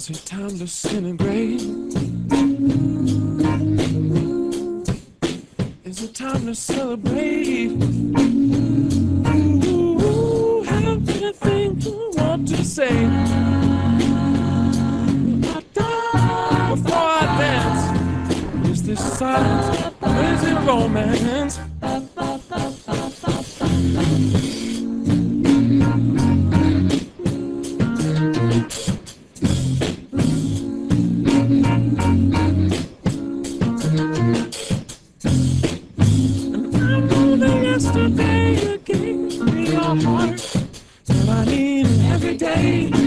Is it time to celebrate? Is it time to celebrate? Ooh, have anything you want to say? Before I dance, is this silence or is it romance? Yesterday you gave me your heart, and I need it every day.